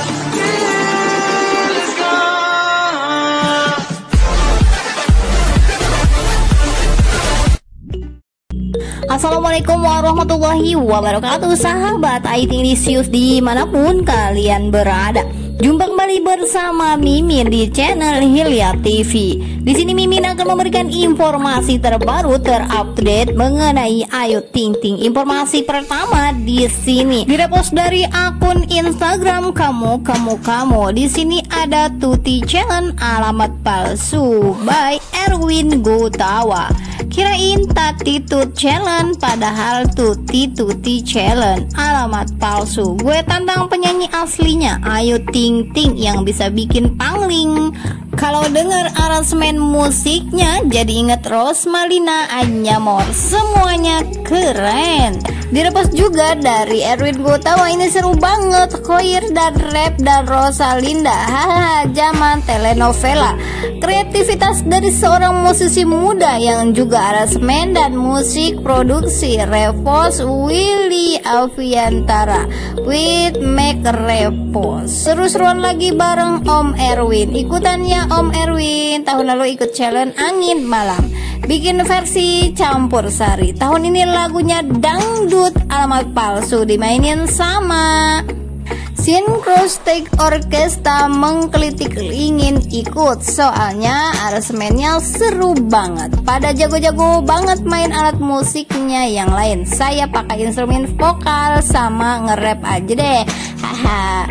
Assalamualaikum warahmatullahi wabarakatuh, sahabat IT Lisius dimanapun kalian berada. Jumpa kembali bersama Mimin di channel Hilya TV. Di sini Mimin akan memberikan informasi terbaru terupdate mengenai Ayu Ting Ting. Informasi pertama di sini direpost dari akun Instagram kamu. Di sini ada Tuti Challenge alamat palsu by Erwin Gutawa. Kirain Tati Tut Challenge, padahal Tuti Challenge alamat palsu. Gue tantang penyanyi aslinya Ayu Ting Ting yang bisa bikin pangling. Kalau denger aransemen musiknya jadi inget Rosmalina, Anyamor, semuanya keren. Direpost juga dari Erwin Gutawa, ini seru banget, choir dan rap dan Rosalinda, haha, zaman telenovela. Kreativitas dari seorang musisi muda yang juga aransemen dan musik produksi Repos Willy Aviantara with Make Repos. Seru-seruan lagi bareng Om Erwin. Ikutannya Om Erwin tahun lalu ikut challenge Angin Malam, bikin versi campur sari. Tahun ini lagunya dangdut alamat palsu dimainin sama Synchrostic Orkestra. Mengkelitik ingin ikut, soalnya aransemennya seru banget. Pada jago-jago banget main alat musiknya yang lain. Saya pakai instrumen vokal sama nge-rap aja deh. Haha,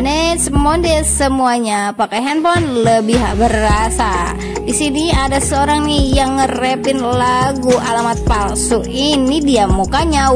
semuanya pakai handphone lebih berasa. Di sini ada seorang nih yang nge-rapin lagu alamat palsu. Ini dia mukanya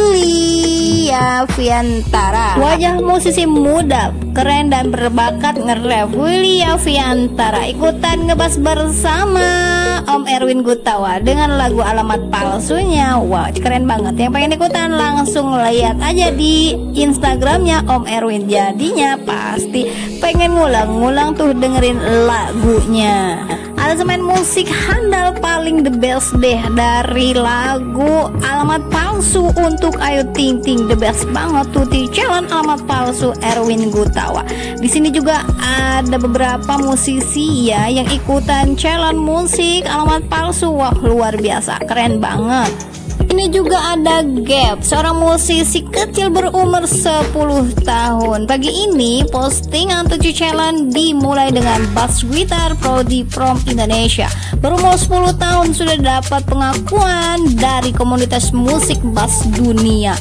Willy Aviantara. Wajah musisi muda keren dan berbakat nge-rap Willy Aviantara ikutan ngebas bersama Om Erwin Gutawa dengan lagu alamat palsunya. Wow, keren banget. Yang pengen ikutan langsung lihat aja di Instagramnya Om Erwin. Jadinya pasti pengen ngulang-ngulang tuh dengerin lagunya. Aransemen musik handal paling the best deh dari lagu alamat palsu untuk Ayu Ting Ting, the best banget. Tuti Challenge alamat palsu Erwin Gutawa. Di sini juga ada beberapa musisi ya yang ikutan challenge musik alamat palsu. Wah, luar biasa, keren banget. Ini juga ada Gap, seorang musisi kecil berumur 10 tahun. Pagi ini postingan Tuti Challenge dimulai dengan bass gitar prodi from Indonesia. Berumur 10 tahun sudah dapat pengakuan dari komunitas musik bass dunia.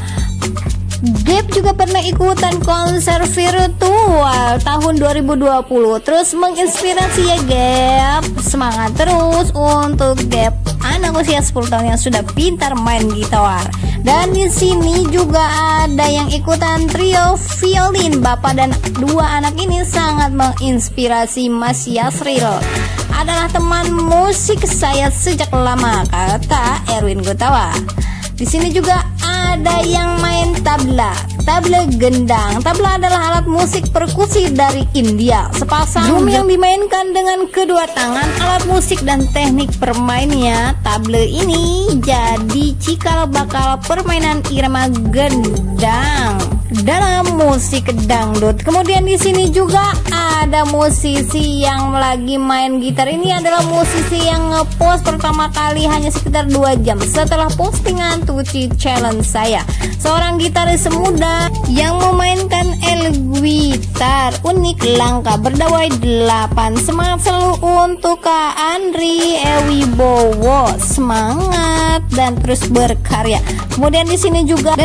Gap juga pernah ikutan konser virtual tahun 2020. Terus menginspirasi ya Gap. Semangat terus untuk Gap, anak usia 10 tahun yang sudah pintar main gitar. Dan di sini juga ada yang ikutan trio violin. Bapak dan dua anak ini sangat menginspirasi. Mas Yasril adalah teman musik saya sejak lama, kata Erwin Gutawa. Di sini juga ada yang main tabla gendang. Tabla adalah alat musik perkusi dari India. Sepasang drum yang dimainkan dengan kedua tangan. Alat musik dan teknik permainnya tabla ini jadi cikal bakal permainan irama gendang dalam musik dangdut. Kemudian di sini juga ada musisi yang lagi main gitar. Ini adalah musisi yang ngepost pertama kali hanya sekitar 2 jam setelah postingan Tuti Challenge saya. Seorang gitaris muda yang memainkan el gitar unik, langka, berdawai 8. Semangat selalu untuk Kak Andri Ewibowo, semangat dan terus berkarya. Kemudian di sini juga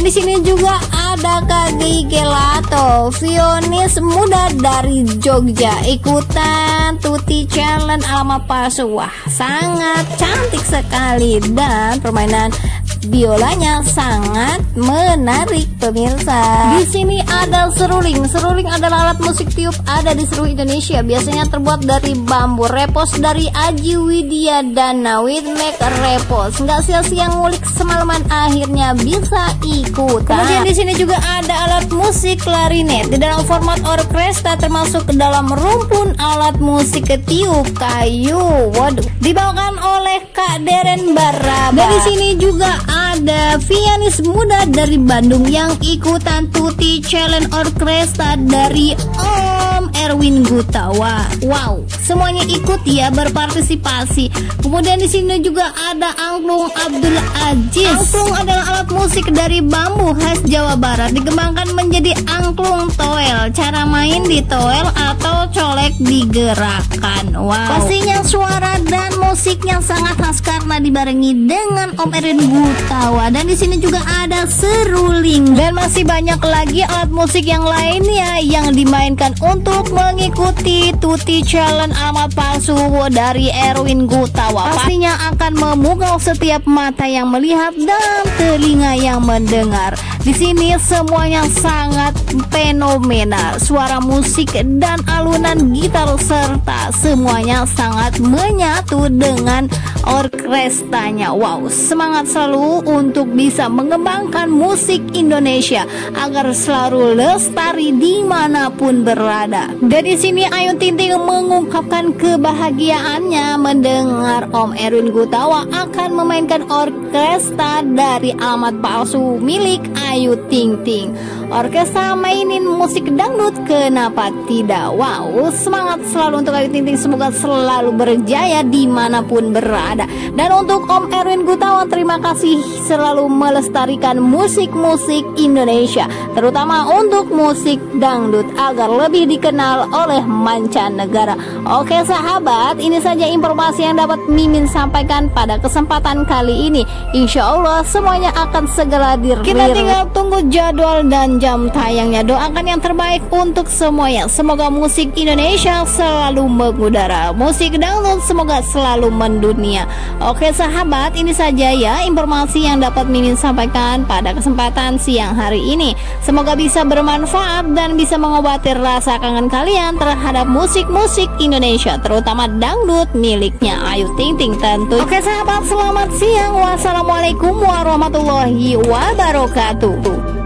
ada Kak Gelato, violis muda dari Jogja, ikutan Tuti Challenge alamat palsu. Wah, sangat cantik sekali dan permainan biolanya sangat menarik pemirsa. Di sini ada seruling. Seruling adalah alat musik tiup ada di seluruh Indonesia. Biasanya terbuat dari bambu. Repos dari Aji Widya Dana with Make Repos. Nggak sia-sia ngulik semalaman, akhirnya bisa ikutan. Kemudian di sini juga ada alat musik klarinet di dalam format orkestra, termasuk ke dalam rumpun alat musik tiup kayu. Waduh, dibawakan oleh Kak Deren Baraba. Dan di sini juga ada pianis muda dari Bandung yang ikutan Tuti Challenge Orkestra dari Erwin Gutawa. Wow, semuanya ikut ya berpartisipasi. Kemudian di sini juga ada angklung Abdul Aziz. Angklung adalah alat musik dari bambu khas Jawa Barat, dikembangkan menjadi angklung toel. Cara main di toel atau colek digerakkan. Wow, pastinya suara dan musiknya sangat khas karena dibarengi dengan Om Erwin Gutawa. Dan di sini juga ada seruling dan masih banyak lagi alat musik yang lainnya yang dimainkan untuk mengikuti Tutti Challenge alamat palsu dari Erwin Gutawa. Pastinya akan memukau setiap mata yang melihat dan telinga yang mendengar. Di sini semuanya sangat fenomenal. Suara musik dan alunan gitar serta semuanya sangat menyatu dengan orkestranya. Wow, semangat selalu untuk bisa mengembangkan musik Indonesia agar selalu lestari dimanapun berada. Dan di sini Ayu Ting Ting mengungkapkan kebahagiaannya mendengar Om Erwin Gutawa akan memainkan orkestra dari alamat palsu milik Ayu Ting Ting. Orkestra mainin musik dangdut, kenapa tidak? Wow, semangat selalu untuk Ayu Ting Ting, semoga selalu berjaya dimanapun berada. Dan untuk Om Erwin Gutawa, terima kasih selalu melestarikan musik-musik Indonesia, terutama untuk musik dangdut agar lebih dikenal oleh mancanegara. Oke sahabat, ini saja informasi yang dapat Mimin sampaikan pada kesempatan kali ini. Insya Allah semuanya akan segera dirilis. Kita tinggal tunggu jadwal dan jam tayangnya. Doakan yang terbaik untuk semuanya. Semoga musik Indonesia selalu mengudara, musik dangdut semoga selalu mendunia. Oke sahabat, ini saja ya informasi yang dapat Mimin sampaikan pada kesempatan siang hari ini. Semoga bisa bermanfaat dan bisa mengobati rasa kangen kalian terhadap musik-musik Indonesia, terutama dangdut miliknya Ayu Ting Ting tentu. Oke sahabat, selamat siang. Wassalamualaikum warahmatullahi wabarakatuh.